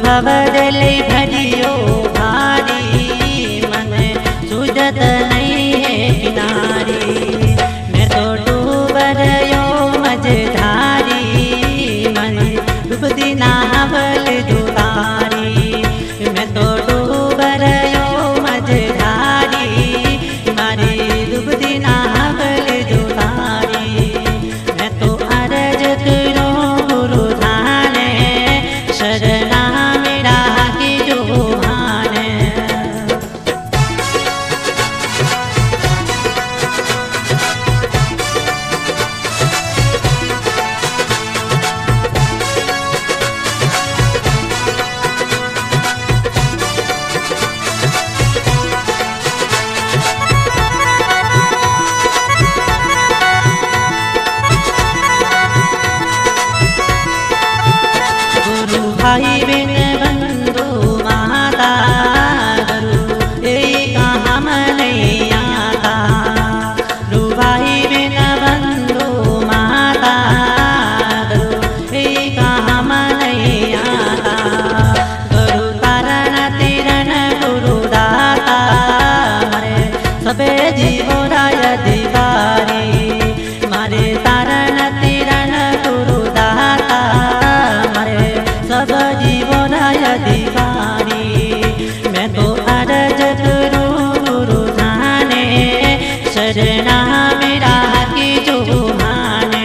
भवदले भरियो भारी, मन सुझत नहीं है किनारी। मैं तो डूब रयो मझधारी, मन डूबती ना हवल जुतारी। मैं तो डूब रयो मझधारी, मारी डूबती ना हवल जुतारी। मैं तो अर्ज करो गुरु धाने, शरणा मेरा की जो भाने। भाई बिन बंधु माता, गुरु एक हम नहीं आता। भाई बिन बंधु माता, गुरु एक हम नहीं आता। गुरु तारण तिरण गुरु दाता, मारे सबे जीवो राय अधिकारी। मारे तारण तिरण गुरु दाता, मारे सब जीवो राय अधिकारी। मैं तो अर्ज करूं गुरु धाने, शरणा मेरा की जो भाने।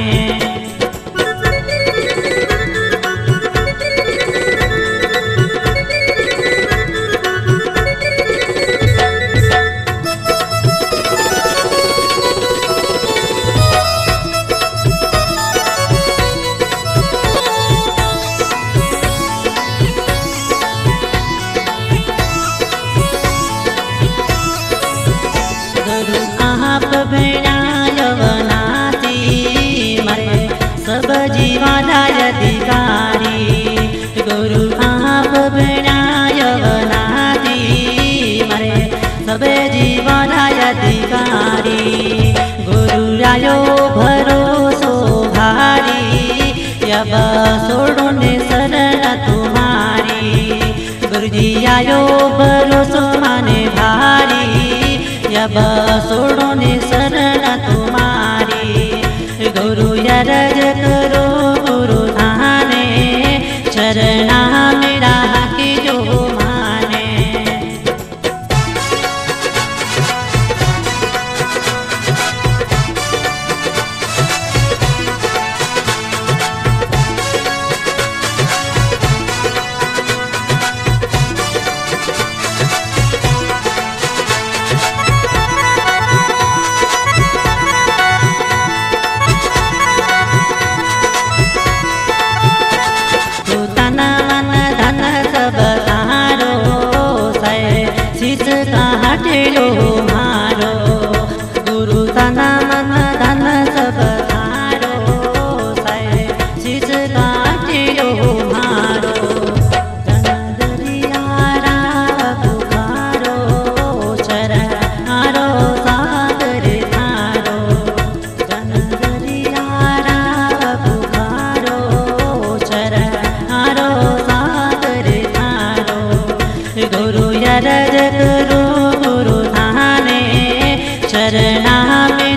आप बनायवनाथी, मारे सब जीवा राय अधिकारी। गुरु आप बनायवनाथी, मारे सब जीवा राय अधिकारी। गुरु रायो भरोसो भारी, अब सोड़ो ने शरण तुम्हारी। गुरुजी आयो भरोसो माने भारी, अब सोड़ो ने शरण तुम्हारी। गुरु अर्ज करो गुरु धाने, शरणा मेरा की जो माने। हटेलो मारो गुरु तना मन धन सब थारो, सै शीश काटेलो मारो। धन दरियारा पुकारो, शरणारो सागर थारो। धन दरियारा पुकारो, शरणारो सागर थारो। गुरु अर्ज करो गुरु धाने, शरणा में